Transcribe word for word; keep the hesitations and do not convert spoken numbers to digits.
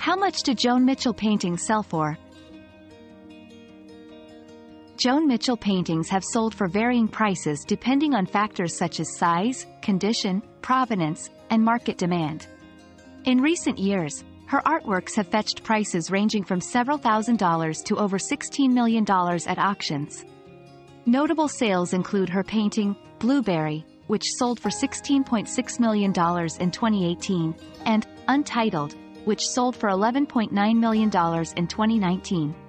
How much do Joan Mitchell paintings sell for? Joan Mitchell paintings have sold for varying prices depending on factors such as size, condition, provenance, and market demand. In recent years, her artworks have fetched prices ranging from several thousand dollars to over sixteen million dollars at auctions. Notable sales include her painting, Blueberry, which sold for sixteen point six million dollars in twenty eighteen, and Untitled, which sold for eleven point nine million dollars in twenty nineteen.